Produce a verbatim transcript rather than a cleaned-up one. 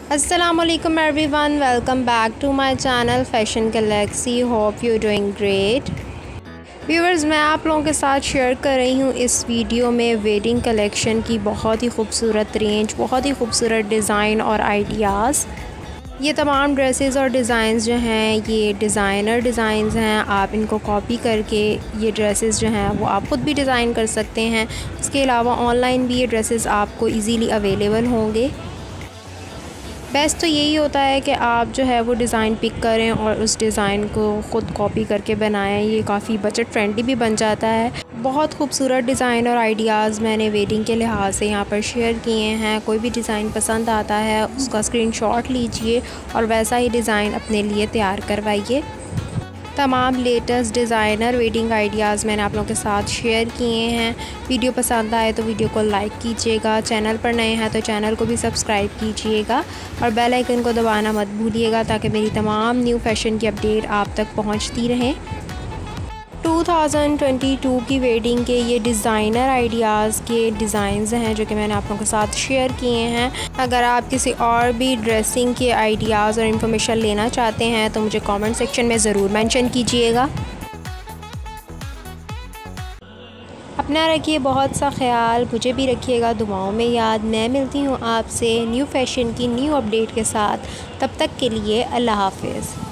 Assalamualaikum everyone, welcome back to my channel Fashion Galaxy. Hope you doing great. Viewers, मैं आप लोगों के साथ शेयर कर रही हूँ इस वीडियो में वेडिंग कलेक्शन की बहुत ही खूबसूरत रेंज, बहुत ही खूबसूरत डिज़ाइन और आइडियाज़। ये तमाम ड्रेसेस और डिज़ाइंस जो हैं ये डिज़ाइनर डिज़ाइंस हैं। आप इनको कॉपी करके ये ड्रेसेस जो हैं वो आप ख़ुद भी डिज़ाइन कर सकते हैं। इसके अलावा ऑनलाइन भी ये ड्रेसेस आपको इजीली अवेलेबल होंगे। बेस्ट तो यही होता है कि आप जो है वो डिज़ाइन पिक करें और उस डिज़ाइन को ख़ुद कॉपी करके बनाएं। ये काफ़ी बजट फ्रेंडली भी बन जाता है। बहुत खूबसूरत डिज़ाइन और आइडियाज़ मैंने वेडिंग के लिहाज से यहाँ पर शेयर किए हैं। कोई भी डिज़ाइन पसंद आता है उसका स्क्रीनशॉट लीजिए और वैसा ही डिज़ाइन अपने लिए तैयार करवाइए। तमाम लेटेस्ट डिज़ाइनर वेडिंग आइडियाज़ मैंने आप लोगों के साथ शेयर किए हैं। वीडियो पसंद आए तो वीडियो को लाइक कीजिएगा, चैनल पर नए हैं तो चैनल को भी सब्सक्राइब कीजिएगा और बेल आइकन को दबाना मत भूलिएगा ताकि मेरी तमाम न्यू फैशन की अपडेट आप तक पहुंचती रहें। टू थाउज़ेंड ट्वेंटी टू की वेडिंग के ये डिज़ाइनर आइडियाज़ के डिज़ाइंस हैं जो कि मैंने आप लोगों के साथ शेयर किए हैं। अगर आप किसी और भी ड्रेसिंग के आइडियाज़ और इन्फॉर्मेशन लेना चाहते हैं तो मुझे कमेंट सेक्शन में ज़रूर मेंशन कीजिएगा। अपना रखिए बहुत सा ख्याल, मुझे भी रखिएगा दुआओं में याद। मैं मिलती हूँ आपसे न्यू फैशन की न्यू अपडेट के साथ। तब तक के लिए अल्लाह हाफ़िज़।